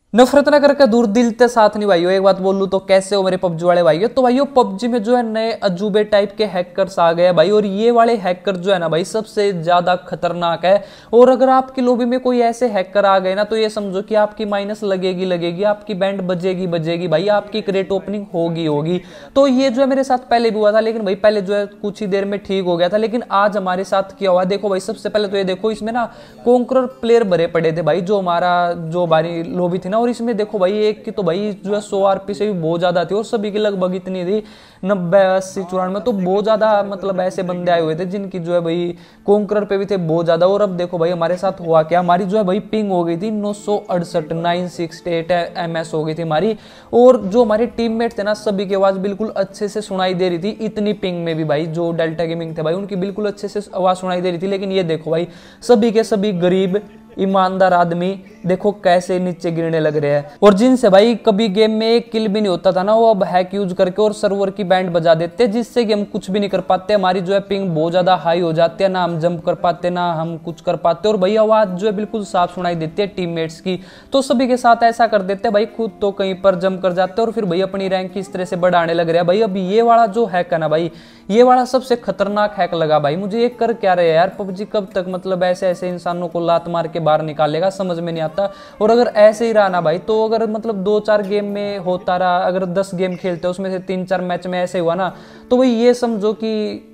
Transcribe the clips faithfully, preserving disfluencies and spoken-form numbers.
नफरत न करके दूर दिल के साथ नहीं भाइयों। एक बात बोलूं तो कैसे हो मेरे पबजी वाले भाइयों। तो भाइयों पबजी में जो है नए अजूबे टाइप के हैकर्स आ गए भाई, और ये वाले हैकर जो है ना भाई सबसे ज्यादा खतरनाक है। और अगर आपकी लॉबी में कोई ऐसे हैकर आ गए ना तो ये समझो कि आपकी माइनस लगेगी लगेगी, आपकी बैंड बजेगी बजेगी भाई, आपकी क्रेट ओपनिंग होगी होगी। तो ये जो है मेरे साथ पहले भी हुआ था, लेकिन भाई पहले जो है कुछ ही देर में ठीक हो गया था, लेकिन आज हमारे साथ क्या हुआ देखो भाई। सबसे पहले तो ये देखो इसमें ना कॉन्करर प्लेयर भरे पड़े थे भाई, जो हमारा जो हमारी लॉबी थी ना, और इसमें देखो भाई एक की तो भाई जो है सौ आरपी से भी बहुत ज्यादा थी, और सभी की लगभग इतनी थी नब्बे अस्सी चौरानवे। तो बहुत ज्यादा मतलब ऐसे बंदे आए हुए थे जिनकी जो है भाई कॉन्करर पे भी थे बहुत ज्यादा। और अब देखो भाई हमारे साथ हुआ क्या, हमारी जो है भाई पिंग हो गई थी नौ सौ अड़सठ nine sixty eight M S हो गई थी हमारी। और जो हमारे टीममेट थे ना सभी की आवाज बिल्कुल अच्छे से सुनाई दे रही थी, इतनी पिंग में भी भाई जो डेल्टा गेमिंग थे भाई उनकी बिल्कुल अच्छे से आवाज सुनाई दे रही थी। लेकिन ये देखो भाई सभी के सभी गरीब ईमानदार आदमी देखो कैसे नीचे गिरने लग रहे हैं, और जिनसे भाई कभी गेम में एक किल भी नहीं होता था ना, वो अब हैक यूज करके और सर्वर की बैंड बजा देते हैं, जिससे कि हम कुछ भी नहीं कर पाते। हमारी जो है पिंग बहुत ज्यादा हाई हो जाती है, ना हम जंप कर पाते ना हम कुछ कर पाते, और भाई आवाज जो है बिल्कुल साफ सुनाई देती है टीममेट्स की। तो सभी के साथ ऐसा कर देते हैं भाई, खुद तो कहीं पर जंप कर जाते हैं और फिर भाई अपनी रैंक इस तरह से बढ़ाने लग रहे हैं भाई। अब ये वाला जो हैक है ना भाई, ये वाला सबसे खतरनाक हैक लगा भाई मुझे। ये कर क्या रहे यार पबजी, कब तक मतलब ऐसे ऐसे इंसानों को लात मार के बाहर निकालेगा, समझ में नहीं आता। और अगर ऐसे ही रहा ना भाई तो अगर मतलब दो चार गेम में होता रहा, अगर दस गेम खेलते उसमें से तीन चार मैच में ऐसे हुआ ना, तो भाई ये समझो कि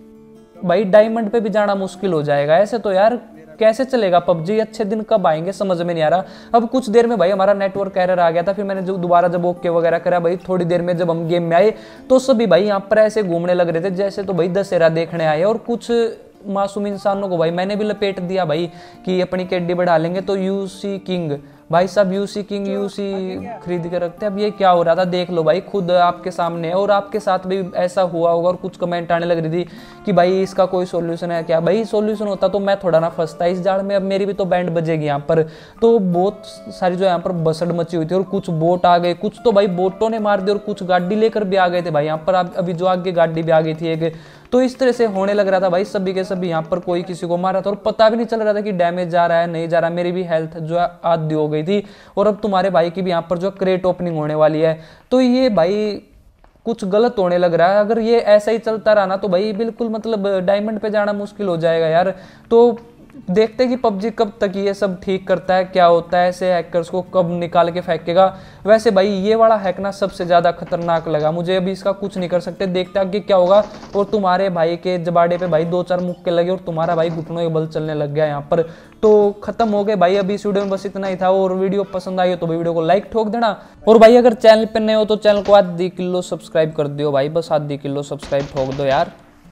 भाई डायमंड पे भी जाना मुश्किल हो जाएगा। ऐसे तो यार कैसे चलेगा पबजी, अच्छे दिन कब आएंगे समझ में नहीं आ रहा। अब कुछ देर में भाई हमारा नेटवर्क एरर आ गया था, फिर मैंने जो दोबारा जब ओके वगैरह करा भाई, थोड़ी देर में जब हम गेम में आए तो सभी भाई यहाँ पर ऐसे घूमने लग रहे थे जैसे तो भाई दशहरा देखने आए। और कुछ मासूम इंसानों को भाई मैंने भी लपेट दिया भाई कि अपनी कैडी बढ़ा लेंगे, तो यूसी किंग भाई साहब यूसी किंग यूसी खरीद के रखते हैं। अब ये क्या हो रहा था देख लो भाई, खुद आपके सामने है। और आपके साथ भी ऐसा हुआ होगा, और कुछ कमेंट आने लग रही थी कि भाई इसका कोई सॉल्यूशन है क्या। भाई सॉल्यूशन होता तो मैं थोड़ा ना फंसता इस जाल में, अब मेरी भी तो बैंड बजेगी यहाँ पर। तो बहुत सारी जो यहाँ पर बसड़ मची हुई थी, और कुछ बोट आ गए, कुछ तो भाई बोटों ने मार दिया, और कुछ गाड़ी लेकर भी आ गए थे भाई यहाँ पर। अभी जो आगे गाड़ी भी आ गई थी एक, तो इस तरह से होने लग रहा था भाई सभी के सभी यहाँ पर कोई किसी को मारा था, और पता भी नहीं चल रहा था कि डैमेज जा रहा है नहीं जा रहा। मेरी भी हेल्थ जो है आधी हो गई थी, और अब तुम्हारे भाई की भी यहाँ पर जो क्रेट ओपनिंग होने वाली है। तो ये भाई कुछ गलत होने लग रहा है। अगर ये ऐसा ही चलता रहा ना तो भाई बिल्कुल मतलब डायमंड पे जाना मुश्किल हो जाएगा यार। तो देखते हैं कि पबजी कब तक ये सब ठीक करता है, क्या होता है, ऐसे हैकर्स को कब निकाल के फेंकेगा। वैसे भाई ये वाला हैक ना सबसे ज्यादा खतरनाक लगा मुझे, अभी इसका कुछ नहीं कर सकते, देखते आगे क्या होगा। और तुम्हारे भाई के जबाड़े पे भाई दो चार मुक्के लगे, और तुम्हारा भाई घुटनों के बल चलने लग गया यहाँ पर। तो खत्म हो गए भाई अभी इस वीडियो में, बस इतना ही था। और वीडियो पसंद आई हो तो वीडियो को लाइक ठोक देना, और भाई अगर चैनल पे नए हो तो चैनल को आधी किलो सब्सक्राइब कर दियो भाई, बस आधी किलो सब्सक्राइब ठोक दो यार।